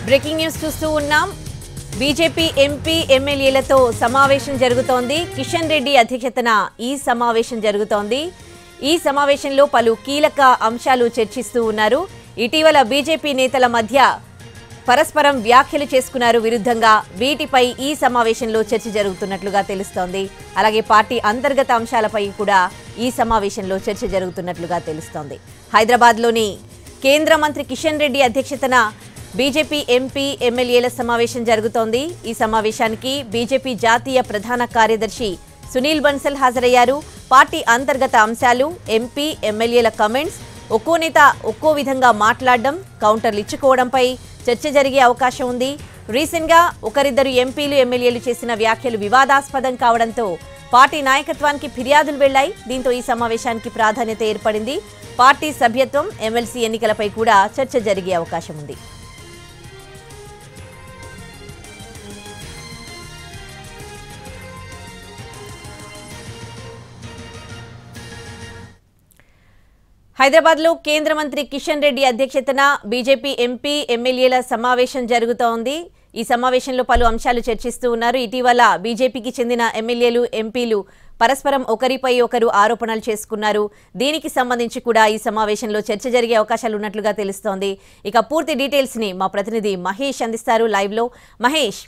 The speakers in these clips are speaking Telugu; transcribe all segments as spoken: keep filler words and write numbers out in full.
బ్రేకింగ్ న్యూస్ చూస్తూ ఉన్నాం. బీజేపీ ఎంపీ ఎమ్మెల్యేలతో సమావేశం జరుగుతోంది. కిషన్ రెడ్డి అధ్యక్షతన ఈ సమావేశం జరుగుతోంది. ఈ సమావేశంలో పలు కీలక అంశాలు చర్చిస్తూ ఉన్నారు. ఇటీవల బీజేపీ నేతల మధ్య పరస్పరం వ్యాఖ్యలు చేసుకున్నారు విరుద్ధంగా. వీటిపై ఈ సమావేశంలో చర్చ జరుగుతున్నట్లుగా తెలుస్తోంది. అలాగే పార్టీ అంతర్గత అంశాలపై కూడా ఈ సమావేశంలో చర్చ జరుగుతున్నట్లుగా తెలుస్తోంది. హైదరాబాద్లోని కేంద్ర మంత్రి కిషన్ రెడ్డి అధ్యక్షతన బీజేపీ ఎంపీ ఎమ్మెల్యేల సమావేశం జరుగుతోంది. ఈ సమావేశానికి బీజేపీ జాతీయ ప్రధాన కార్యదర్శి సునీల్ బన్సల్ హాజరయ్యారు. పార్టీ అంతర్గత అంశాలు, ఎంపీ ఎమ్మెల్యేల కమెంట్స్, ఒక్కో నేత ఒక్కో విధంగా మాట్లాడడం, కౌంటర్లు ఇచ్చుకోవడంపై చర్చ జరిగే అవకాశం ఉంది. రీసెంట్ గా ఒకరిద్దరు ఎంపీలు ఎమ్మెల్యేలు చేసిన వ్యాఖ్యలు వివాదాస్పదం కావడంతో పార్టీ నాయకత్వానికి ఫిర్యాదులు వెళ్లాయి. దీంతో ఈ సమావేశానికి ప్రాధాన్యత ఏర్పడింది. పార్టీ సభ్యత్వం, ఎమ్మెల్సీ ఎన్నికలపై కూడా చర్చ జరిగే అవకాశం ఉంది. హైదరాబాద్లో కేంద్ర మంత్రి కిషన్ రెడ్డి అధ్యక్షతన బీజేపీ ఎంపీ ఎమ్మెల్యేల సమావేశం జరుగుతోంది. ఈ సమావేశంలో పలు అంశాలు చర్చిస్తూ ఉన్నారు. ఇటీవల బీజేపీకి చెందిన ఎమ్మెల్యేలు, ఎంపీలు పరస్పరం ఒకరిపై ఒకరు ఆరోపణలు చేసుకున్నారు. దీనికి సంబంధించి కూడా ఈ సమావేశంలో చర్చ జరిగే అవకాశాలు ఉన్నట్లుగా తెలుస్తోంది. ఇక పూర్తి డీటెయిల్స్ ని మా ప్రతినిధి మహేష్ అందిస్తారు లైవ్ లో. మహేష్,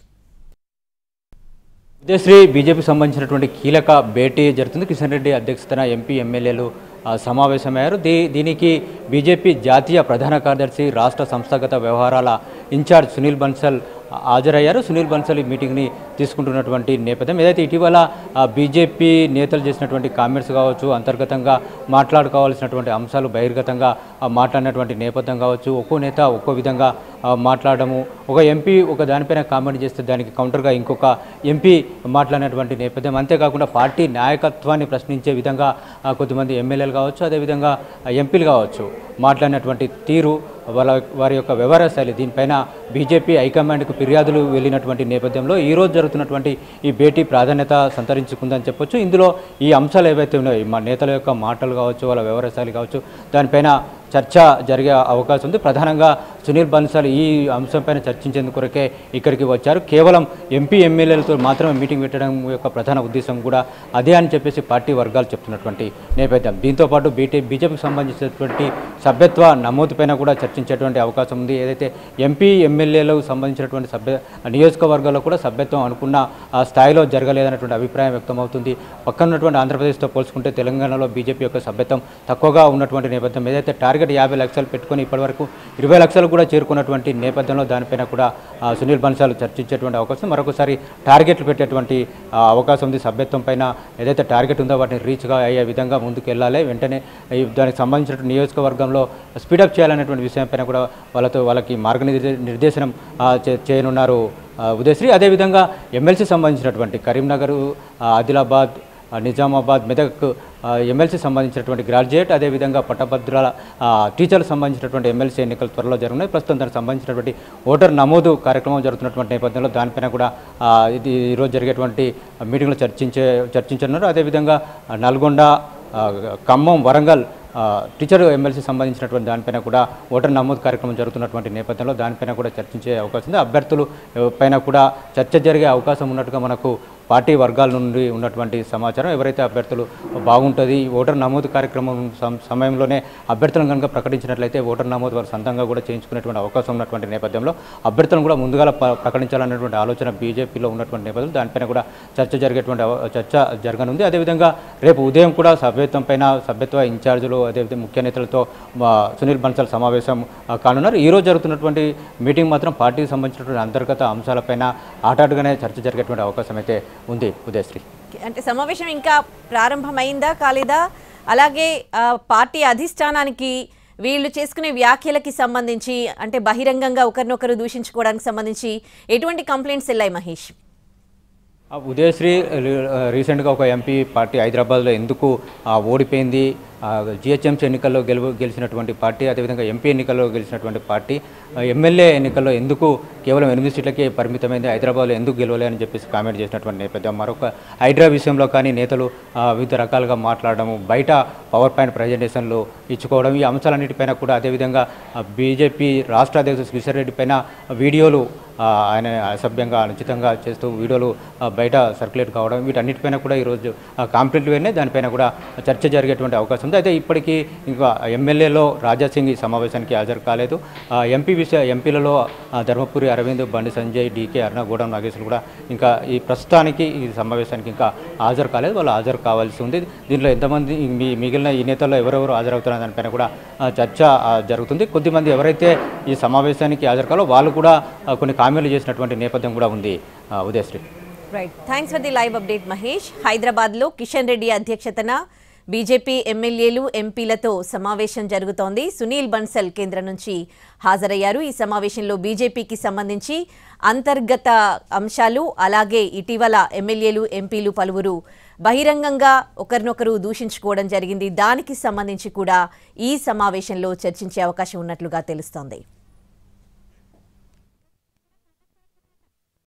ఉదయశ్రీ, బీజేపీకి సంబంధించినటువంటి కీలక భేటీ జరుగుతుంది. కిషన్ రెడ్డి అధ్యక్షతన ఎంపీ ఎమ్మెల్యేలు సమావేశమయ్యారు. దీ దీనికి బీజేపీ జాతీయ ప్రధాన కార్యదర్శి, రాష్ట్ర సంస్థాగత వ్యవహారాల ఇన్ఛార్జ్ సునీల్ బన్సల్ హాజరయ్యారు. సునీల్ బన్సల్ ఈ మీటింగ్ని తీసుకుంటున్నటువంటి నేపథ్యం, ఏదైతే ఇటీవల బీజేపీ నేతలు చేసినటువంటి కామెంట్స్ కావచ్చు, అంతర్గతంగా మాట్లాడుకోవాల్సినటువంటి అంశాలు బహిర్గతంగా మాట్లాడినటువంటి నేపథ్యం కావచ్చు, ఒక్కో నేత ఒక్కో విధంగా మాట్లాడము, ఒక ఎంపీ ఒక దానిపైన కామెంట్ చేస్తే దానికి కౌంటర్గా ఇంకొక ఎంపీ మాట్లాడినటువంటి నేపథ్యం, అంతేకాకుండా పార్టీ నాయకత్వాన్ని ప్రశ్నించే విధంగా కొంతమంది ఎమ్మెల్యేలు కావచ్చు, అదేవిధంగా ఎంపీలు కావచ్చు మాట్లాడినటువంటి తీరు, వాళ్ళ వారి యొక్క వ్యవహార శైలి, దీనిపైన బీజేపీ హైకమాండ్కు ఫిర్యాదులు వెళ్ళినటువంటి నేపథ్యంలో ఈరోజు జరుగుతున్నటువంటి ఈ భేటీ ప్రాధాన్యత సంతరించుకుందని చెప్పొచ్చు. ఇందులో ఈ అంశాలు ఏవైతే ఉన్నాయో, మా నేతల యొక్క మాటలు కావచ్చు, వాళ్ళ వ్యవహార శైలి కావచ్చు, దానిపైన చర్చ జరిగే అవకాశం ఉంది. ప్రధానంగా సునీల్ బన్సల్ ఈ అంశంపైన చర్చించేందుకొరకే ఇక్కడికి వచ్చారు. కేవలం ఎంపీ ఎమ్మెల్యేలతో మాత్రమే మీటింగ్ పెట్టడం యొక్క ప్రధాన ఉద్దేశం కూడా అదే అని చెప్పేసి పార్టీ వర్గాలు చెప్తున్నటువంటి నేపథ్యం. దీంతోపాటు బీటీ బీజేపీకి సంబంధించినటువంటి సభ్యత్వ నమోదుపైన కూడా చర్చించేటువంటి అవకాశం ఉంది. ఏదైతే ఎంపీ ఎమ్మెల్యేలకు సంబంధించినటువంటి సభ్య నియోజకవర్గాల్లో కూడా సభ్యత్వం అనుకున్న ఆ స్థాయిలో జరగలేదన్నటువంటి అభిప్రాయం వ్యక్తమవుతుంది. పక్కన ఉన్నటువంటి ఆంధ్రప్రదేశ్తో పోల్చుకుంటే తెలంగాణలో బీజేపీ యొక్క సభ్యత్వం తక్కువగా ఉన్నటువంటి నేపథ్యం, ఏదైతే టార్గెట్ యాభై లక్షలు పెట్టుకొని ఇప్పటివరకు ఇరవై లక్షలు కూడా చేరుకున్నటువంటి నేపథ్యంలో దానిపైన కూడా సునీల్ బన్సల్ చర్చించేటువంటి అవకాశం, మరొకసారి టార్గెట్లు పెట్టేటువంటి అవకాశం ఉంది. సభ్యత్వం పైన ఏదైతే టార్గెట్ ఉందో వాటిని రీచ్గా అయ్యే విధంగా ముందుకు వెళ్ళాలి, వెంటనే దానికి సంబంధించిన నియోజకవర్గంలో స్పీడప్ చేయాలనేటువంటి విషయంపైన కూడా వాళ్ళతో వాళ్ళకి మార్గనిర్దే నిర్దేశనం చేయనున్నారు ఉదయశ్రీ. అదేవిధంగా ఎమ్మెల్సీ సంబంధించినటువంటి కరీంనగర్, ఆదిలాబాద్, నిజామాబాద్, మెదక్ ఎమ్మెల్సీ సంబంధించినటువంటి గ్రాడ్యుయేట్, అదేవిధంగా పట్టభద్రుల టీచర్లకు సంబంధించినటువంటి ఎమ్మెల్సీ ఎన్నికలు త్వరలో జరుగుతున్నాయి. ప్రస్తుతం దానికి సంబంధించినటువంటి ఓటర్ నమోదు కార్యక్రమం జరుగుతున్నటువంటి నేపథ్యంలో దానిపైన కూడా ఇది ఈరోజు జరిగేటువంటి మీటింగ్లో చర్చించే చర్చించనున్నారు. అదేవిధంగా నల్గొండ, ఖమ్మం, వరంగల్ టీచర్ ఎమ్మెల్సీ సంబంధించినటువంటి దానిపైన కూడా ఓటర్ నమోదు కార్యక్రమం జరుగుతున్నటువంటి నేపథ్యంలో దానిపైన కూడా చర్చించే అవకాశం ఉంది. అభ్యర్థులు పైన కూడా చర్చ జరిగే అవకాశం ఉన్నట్టుగా మనకు పార్టీ వర్గాల నుండి ఉన్నటువంటి సమాచారం. ఎవరైతే అభ్యర్థులు బాగుంటుంది, ఓటర్ నమోదు కార్యక్రమం సమయంలోనే అభ్యర్థులను కనుక ప్రకటించినట్లయితే ఓటర్ నమోదు వారు సొంతంగా కూడా చేయించుకునేటువంటి అవకాశం ఉన్నటువంటి నేపథ్యంలో అభ్యర్థులను కూడా ముందుగా ప్రకటించాలనేటువంటి ఆలోచన బీజేపీలో ఉన్నటువంటి నేపథ్యంలో దానిపైన కూడా చర్చ జరిగేటువంటి చర్చ జరగనుంది. అదేవిధంగా రేపు ఉదయం కూడా సభ్యత్వం పైన సభ్యత్వ ఇన్ఛార్జీలు, అదేవిధంగా ముఖ్య నేతలతో సునీల్ బన్సల్ సమావేశం కానున్నారు. ఈరోజు జరుగుతున్నటువంటి మీటింగ్ మాత్రం పార్టీకి సంబంధించినటువంటి అంతర్గత అంశాలపైన ఆటాటుగానే చర్చ జరిగేటువంటి అవకాశం అయితే ఉంది ఉదయశ్రీ. అంటే సమావేశం ఇంకా ప్రారంభమైందా కాలేదా, అలాగే పార్టీ అధిష్టానానికి వీళ్ళు చేసుకునే వ్యాఖ్యలకి సంబంధించి, అంటే బహిరంగంగా ఒకరినొకరు దూషించుకోవడానికి సంబంధించి ఎటువంటి కంప్లైంట్స్ వెళ్ళాయి మహేష్? ఉదయశ్రీ, రీసెంట్గా ఒక ఎంపీ పార్టీ హైదరాబాద్లో ఎందుకు ఓడిపోయింది, జిహెచ్ఎంసీ ఎన్నికల్లో గెలుపు గెలిచినటువంటి పార్టీ, అదేవిధంగా ఎంపీ ఎన్నికల్లో గెలిచినటువంటి పార్టీ ఎమ్మెల్యే ఎన్నికల్లో ఎందుకు కేవలం ఎనిమిది సీట్లకే పరిమితమైంది, హైదరాబాద్లో ఎందుకు గెలవలే అని చెప్పేసి కామెంట్ చేసినటువంటి నేపథ్యం. మరొక హైడ్రా విషయంలో కానీ నేతలు వివిధ రకాలుగా మాట్లాడడము, బయట పవర్ పాయింట్ ప్రజెంటేషన్లు ఇచ్చుకోవడం, ఈ అంశాలన్నిటిపైన కూడా అదేవిధంగా బీజేపీ రాష్ట్ర అధ్యక్షుడు కిషన్ రెడ్డి పైన వీడియోలు ఆయన అసభ్యంగా అనుచితంగా చేస్తూ వీడియోలు బయట సర్క్యులేట్ కావడం, వీటన్నిటిపైన కూడా ఈరోజు కాంప్లీట్గానే దానిపైన కూడా చర్చ జరిగేటువంటి అవకాశం ఉంది. అయితే ఇప్పటికీ ఇంకా ఎమ్మెల్యేలో రాజాసింగ్ ఈ సమావేశానికి హాజరు కాలేదు. ఎంపీ విషయ ఎంపీలలో ధర్మపురి అరవింద్, బండి సంజయ్, డీకే అరుణ, గూడెం నాగేశ్వరు కూడా ఇంకా ఈ ప్రస్తుతానికి ఈ సమావేశానికి ఇంకా హాజరు కాలేదు. వాళ్ళు హాజరు కావాల్సి ఉంది. దీంట్లో ఎంతమంది మీ మిగిలిన ఈ నేతల్లో ఎవరెవరు హాజరవుతున్న దానిపైన కూడా చర్చ జరుగుతుంది. కొద్దిమంది ఎవరైతే ఈ సమావేశానికి హాజరు కావాలో వాళ్ళు కూడా కొన్ని కామెంట్లు చేసినటువంటి నేపథ్యం కూడా ఉంది. Udayasri, right, thanks for the live update Mahesh. హైదరాబాద్లో కిషన్ రెడ్డి అధ్యక్షతన బీజేపీ ఎమ్మెల్యేలు ఎంపీలతో సమావేశం జరుగుతోంది. సునీల్ బన్సల్ కేంద్రం నుంచి హాజరయ్యారు. ఈ సమావేశంలో బీజేపీకి సంబంధించి అంతర్గత అంశాలు, అలాగే ఇటీవల ఎమ్మెల్యేలు ఎంపీలు పలువురు బహిరంగంగా ఒకరినొకరు దూషించుకోవడం జరిగింది. దానికి సంబంధించి కూడా ఈ సమావేశంలో చర్చించే అవకాశం ఉన్నట్లుగా తెలుస్తోంది.